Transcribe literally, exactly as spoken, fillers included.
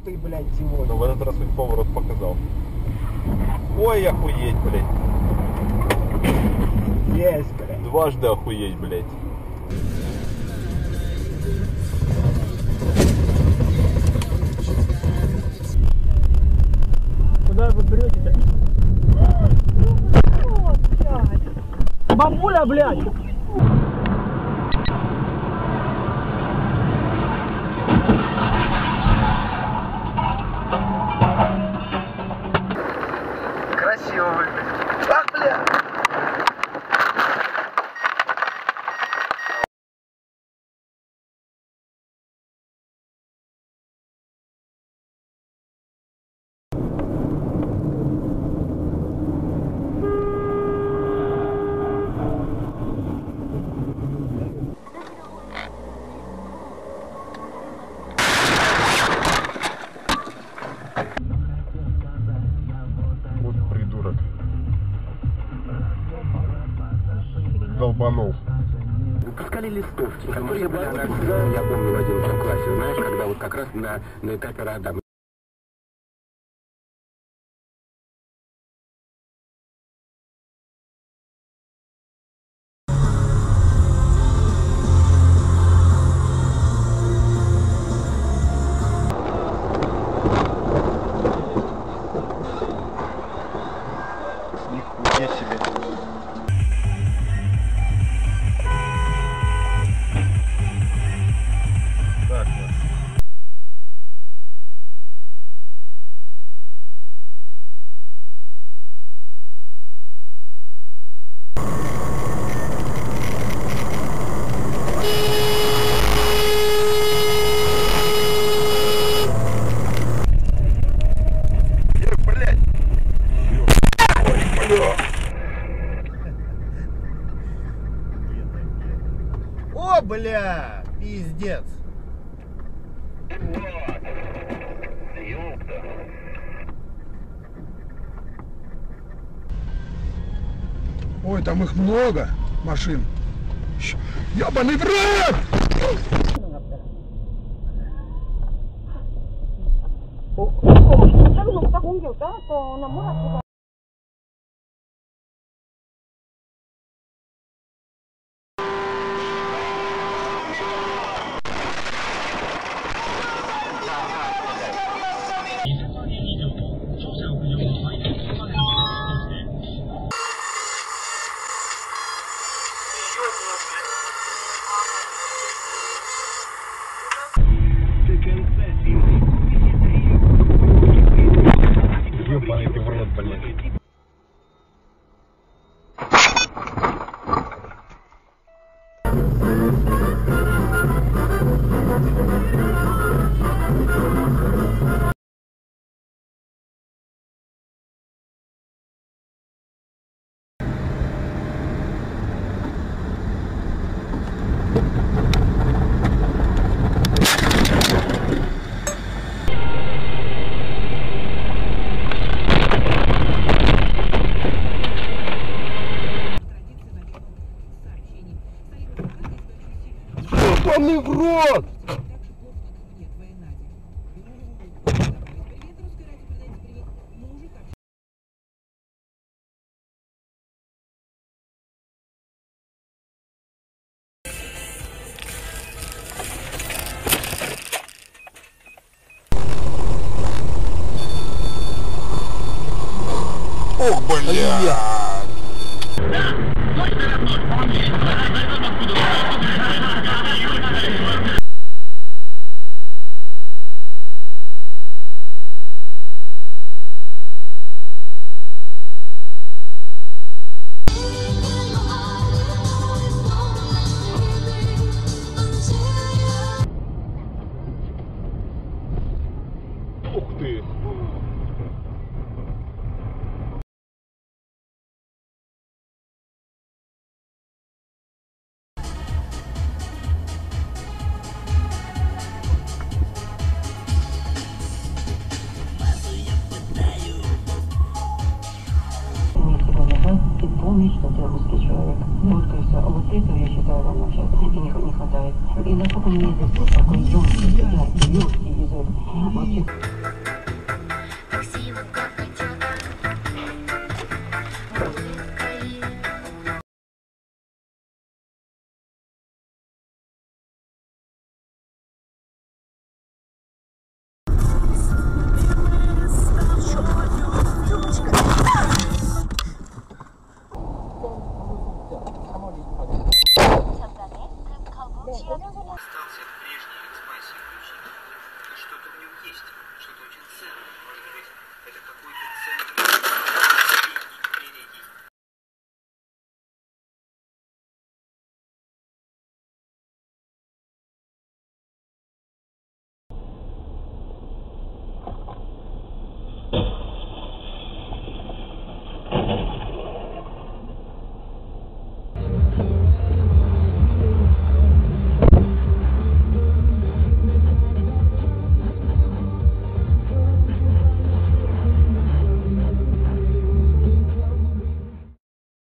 ты, блядь, сегодня. Ну в этот раз хоть поворот показал. Ой, охуеть, блядь. Есть, блядь. Дважды охуеть, блядь. Куда вы берете-то? Бабуля, блядь! Красиво выглядит. Ах, бля! Долбанул. Выпускали листовки, которые были, я помню в одиннадцатом классе, знаешь, когда вот как раз на, на этапе рода. Нихуя себе. Так вот. О, бля! Пиздец! Ой, там их много машин. Ёбаный в рот! Ёбаный ты в рот, блядь. Ёбаный в рот! Ох, бля! Ух ты! Ты помнишь, что ты русский человек. Вот, кажется, вот этого, я считаю, вам сейчас и не, не хватает. И насколько у меня язык такой емкий, яркий, емкий язык. Вот,